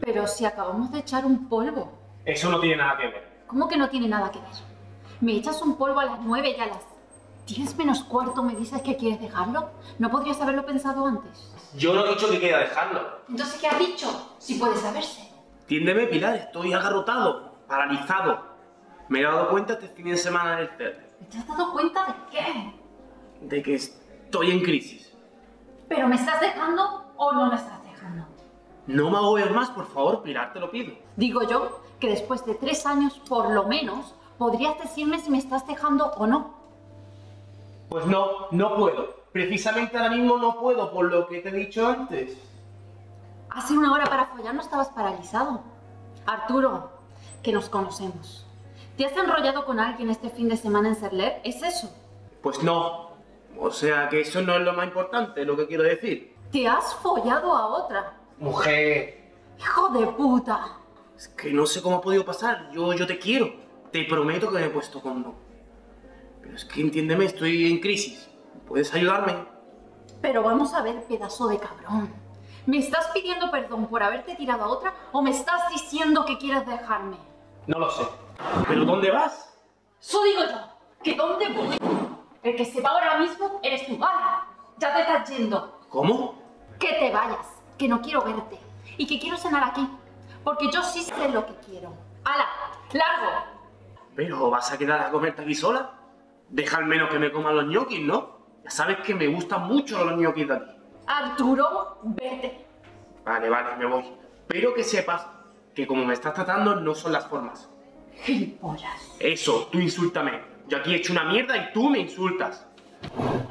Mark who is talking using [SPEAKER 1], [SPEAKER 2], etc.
[SPEAKER 1] Pero si acabamos de echar un polvo.
[SPEAKER 2] Eso no tiene nada que ver.
[SPEAKER 1] ¿Cómo que no tiene nada que ver? Me echas un polvo a las 9 y a las 10 menos cuarto me dices que quieres dejarlo. ¿No podrías haberlo pensado antes?
[SPEAKER 2] Yo no he dicho que quiera dejarlo.
[SPEAKER 1] Entonces, ¿qué has dicho? Si puede saberse.
[SPEAKER 2] Entiéndeme, Pilar, estoy agarrotado, paralizado. Me he dado cuenta este fin de semana en el CERN
[SPEAKER 1] ¿Te has dado cuenta de qué?
[SPEAKER 2] de que estoy en crisis.
[SPEAKER 1] ¿Pero me estás dejando o no me estás dejando?
[SPEAKER 2] No me agobies más, por favor, Pilar, te lo pido.
[SPEAKER 1] Digo yo que después de 3 años, por lo menos, podrías decirme si me estás dejando o no.
[SPEAKER 2] Pues no puedo. Precisamente ahora mismo no puedo, por lo que te he dicho antes.
[SPEAKER 1] Hace 1 hora para follar no estabas paralizado. Arturo, que nos conocemos. ¿Te has enrollado con alguien este fin de semana en Serler? ¿Es eso?
[SPEAKER 2] Pues no. O sea que eso no es lo más importante, lo que quiero decir.
[SPEAKER 1] ¿Te has follado a otra?
[SPEAKER 2] Mujer.
[SPEAKER 1] ¡Hijo de puta!
[SPEAKER 2] Es que no sé cómo ha podido pasar. Yo te quiero. Te prometo que me he puesto condón. Pero es que entiéndeme, estoy en crisis. ¿Puedes ayudarme?
[SPEAKER 1] Pero vamos a ver, pedazo de cabrón. ¿Me estás pidiendo perdón por haberte tirado a otra o me estás diciendo que quieres dejarme?
[SPEAKER 2] No lo sé. ¿Pero dónde vas?
[SPEAKER 1] Eso digo yo. ¿Que dónde voy? El que se va ahora mismo eres tú. ¡Hala! Ya te estás yendo.
[SPEAKER 2] ¿Cómo?
[SPEAKER 1] Que te vayas, que no quiero verte y que quiero cenar aquí, porque yo sí sé lo que quiero. ¡Hala! ¡Largo!
[SPEAKER 2] ¿Pero vas a quedar a comerte aquí sola? Deja al menos que me coman los ñoquis, ¿no? Ya sabes que me gustan mucho los ñoquis de aquí.
[SPEAKER 1] Arturo, vete.
[SPEAKER 2] Vale, me voy. Pero que sepas que como me estás tratando no son las formas.
[SPEAKER 1] Gilipollas.
[SPEAKER 2] Eso, tú insúltame. Yo aquí he hecho una mierda y tú me insultas.